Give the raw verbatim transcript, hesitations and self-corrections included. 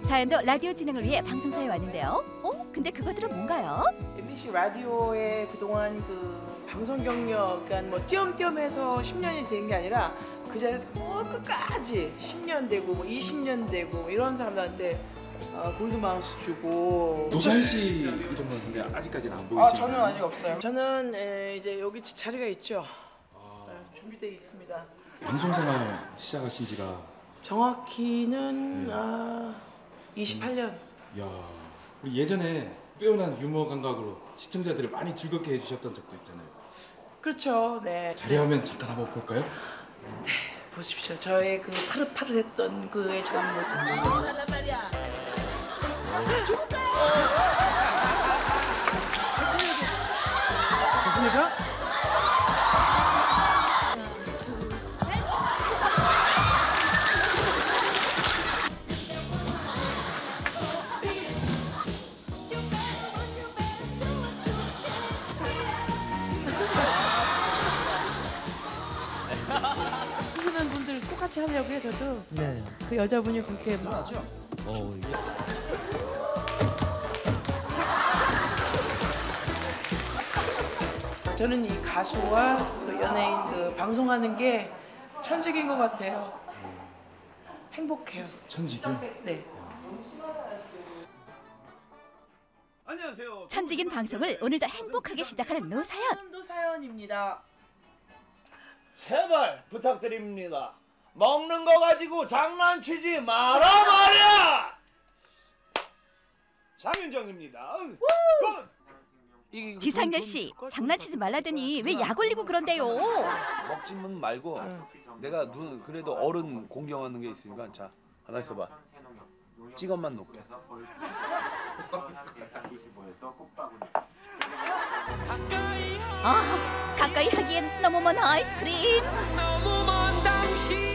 사연도 라디오 진행을 위해 방송사에 왔는데요. 어? 근데 그것들은 뭔가요? 엠비씨 라디오에 그동안 그 방송 경력, 그러니까 뭐 띄엄띄엄해서 십 년이 된 게 아니라 그 자리에서 뭐 끝까지 십 년 되고 뭐 이십 년 되고 뭐 이런 사람들한테 어, 골드마우스 주고. 노사연 씨 이런 건 근데 아직까지는 안 보이시나요? 아, 저는 아직 없어요. 저는 에, 이제 여기 자리가 있죠. 아... 네, 준비되어 있습니다. 방송생활 시작하신 지가 정확히는 네. 아, 이십팔 년. 음. 야, 우리 예전에 빼어난 유머 감각으로 시청자들을 많이 즐겁게 해주셨던 적도 있잖아요. 그렇죠. 네. 자리하면 잠깐 한번 볼까요? 네, 보십시오. 저의 그 파릇파릇했던 그의 전 모습. 됐습니까? 하시는 분들 똑같이 하려고요. 저도. 네. 그 여자분이 그렇게 맞죠? 어, 이게... 저는 이 가수와 그 연예인 그 방송하는 게 천직인 것 같아요. 행복해요. 천직이요? 네. 안녕하세요. 천직인 방송을 오늘도 행복하게 시작하는 노사연. 노사연입니다. 제발 부탁드립니다. 먹는 거 가지고 장난치지 마라 말이야. 장윤정입니다. 지상렬 씨, 장난치지 말라더니 왜 약 올리고 그런데요? 먹지는 말고 내가 눈 그래도 어른 공경하는 게 있으니까 자 하나 있어봐. 찍어만 놓게. 아, 가까이 하기엔 너무 먼 아이스크림. 너무 먼 당신.